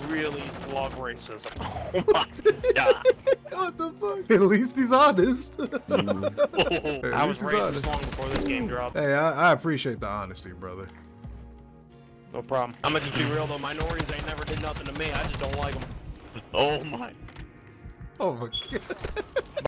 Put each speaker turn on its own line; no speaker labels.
really love racism. Oh my god.
What the fuck? At least he's honest.
I was racist long before this game dropped.
Hey, I appreciate the honesty, brother.
No problem. I'm gonna just be real though, minorities ain't never did nothing to me, I just don't like them. Oh my.
Oh my god.